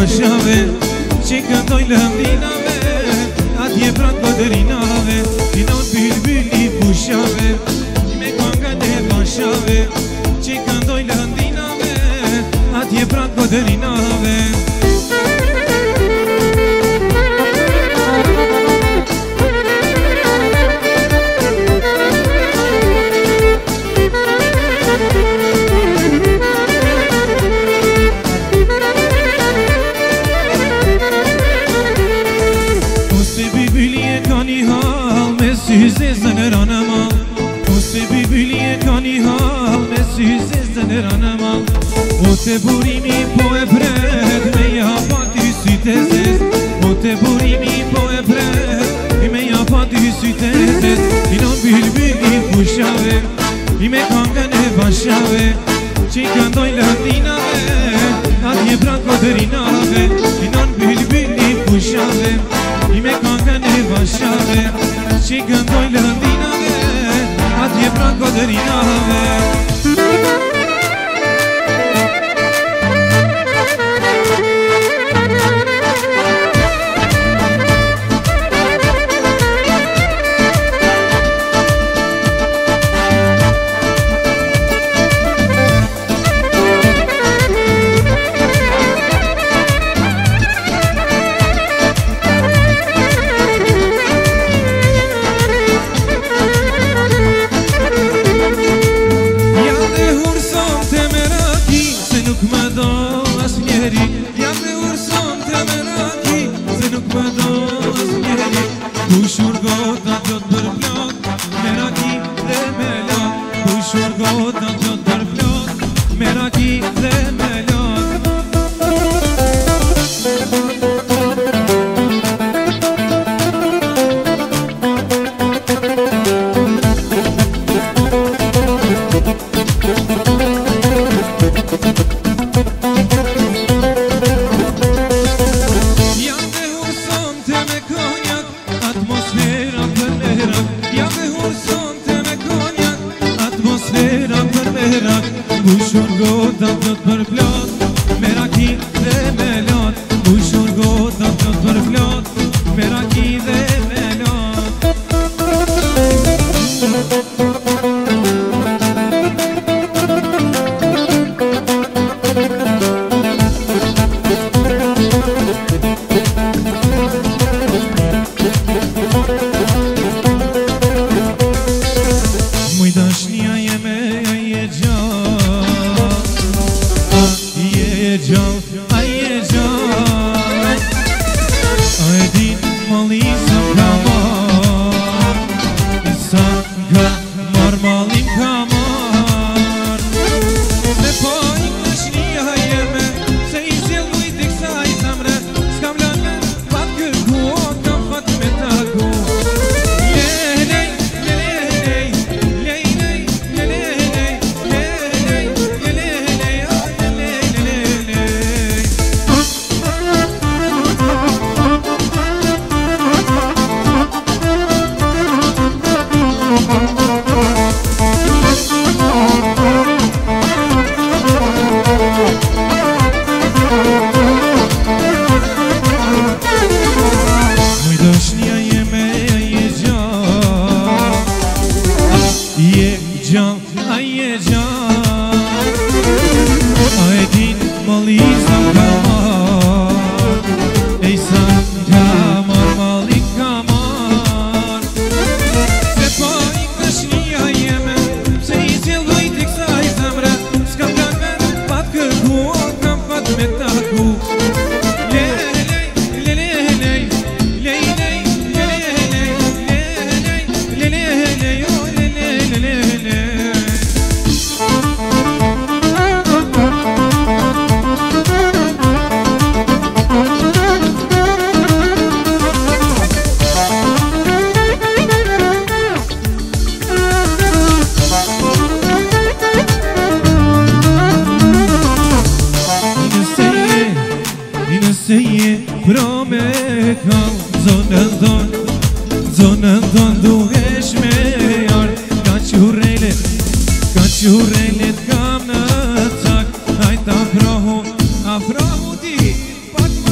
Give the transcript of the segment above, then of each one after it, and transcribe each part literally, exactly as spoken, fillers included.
bashave që këndoj lëndinave atje prat goderinave Inon bülbüli pushave me këngën e bashave që këndoj lëndinave atje prat goderinave Süze zënër anëmal Ose bibylie ka një hal Me syze zënër anëmal O te burimi po e pret Me ja pa ty syte zez O te burimi po e pret Me ja pa ty syte zez Inon bülbüli pushave I me këngën e bashave Që i këndoj lëndinave Atje prat goderinave Inon bülbüli pushave I me këngën e bashave Që i këndoj lëndinave Atje prat goderinave Zonën tonë duhesh me jarë Ka qurejlet, ka qurejlet kam në cak Hajt afrohu, afrohu ti Pak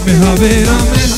me havera me